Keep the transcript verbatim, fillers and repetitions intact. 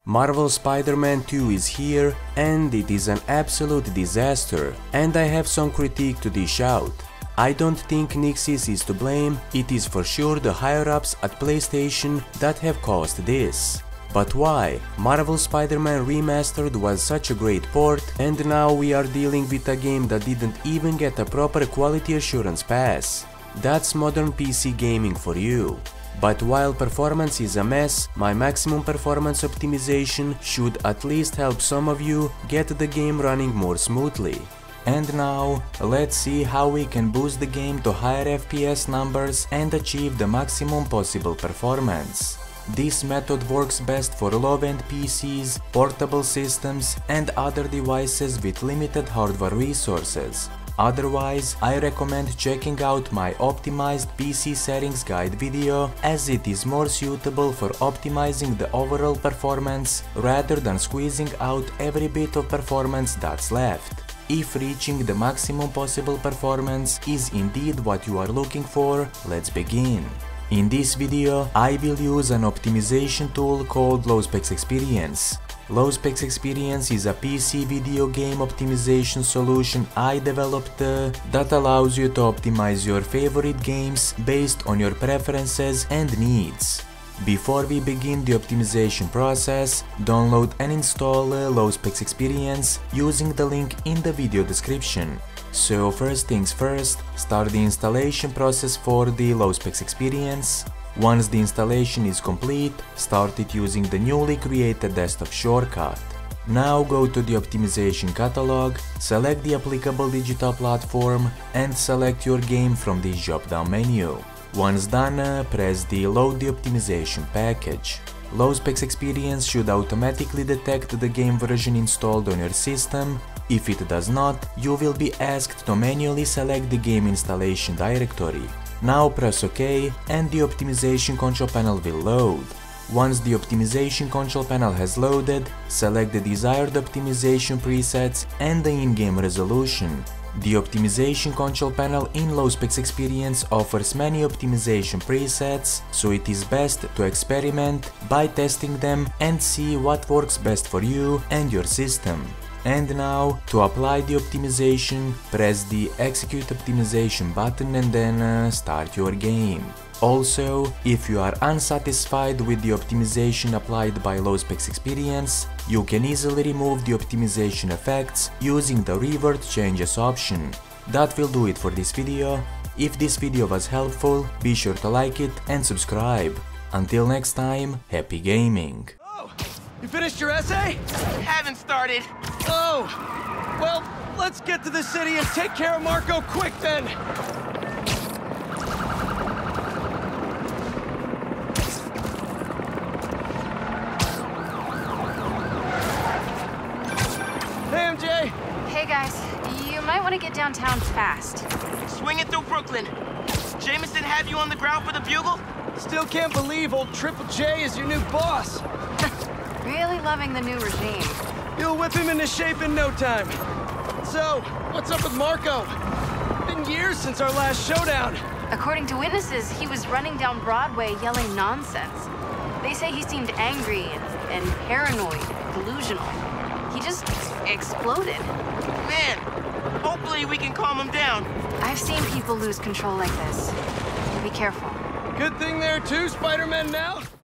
Marvel Spider-Man two is here and it is an absolute disaster, and I have some critique to dish out. I don't think Nixxes is to blame, it is for sure the higher-ups at PlayStation that have caused this. But why? Marvel Spider-Man Remastered was such a great port, and now we are dealing with a game that didn't even get a proper quality assurance pass. That's modern P C gaming for you. But while performance is a mess, my maximum performance optimization should at least help some of you get the game running more smoothly. And now, let's see how we can boost the game to higher F P S numbers and achieve the maximum possible performance. This method works best for low-end P Cs, portable systems and other devices with limited hardware resources. Otherwise, I recommend checking out my optimized P C settings guide video, as it is more suitable for optimizing the overall performance rather than squeezing out every bit of performance that's left. If reaching the maximum possible performance is indeed what you are looking for, let's begin. In this video, I will use an optimization tool called Lowspecs Experience. Lowspecs Experience is a P C video game optimization solution I developed uh, that allows you to optimize your favorite games based on your preferences and needs. Before we begin the optimization process, download and install uh, Lowspecs Experience using the link in the video description. So first things first, start the installation process for the Lowspecs Experience. Once the installation is complete, start it using the newly created desktop shortcut. Now go to the optimization catalog, select the applicable digital platform and select your game from this drop-down menu. Once done, uh, press the Load the optimization package. Lowspecs Experience should automatically detect the game version installed on your system. If it does not, you will be asked to manually select the game installation directory. Now press OK and the optimization control panel will load. Once the optimization control panel has loaded, select the desired optimization presets and the in-game resolution. The optimization control panel in Lowspecs Experience offers many optimization presets, so it is best to experiment by testing them and see what works best for you and your system. And now, to apply the optimization, press the Execute Optimization button and then uh, start your game. Also, if you are unsatisfied with the optimization applied by Lowspecs Experience, you can easily remove the optimization effects using the Revert Changes option. That will do it for this video. If this video was helpful, be sure to like it and subscribe. Until next time, happy gaming! Oh, you finished your essay? Haven't started. Oh, well, let's get to the city and take care of Marco quick then! Hey guys, you might want to get downtown fast. Swing it through Brooklyn. Jameson have you on the ground for the Bugle? Still can't believe old Triple J is your new boss. Really loving the new regime. You'll whip him into shape in no time. So, what's up with Marco? Been years since our last showdown. According to witnesses, he was running down Broadway yelling nonsense. They say he seemed angry and, and paranoid, delusional. He just exploded. Man, hopefully we can calm him down. I've seen people lose control like this. Be careful. Good thing there are two Spider-Men now.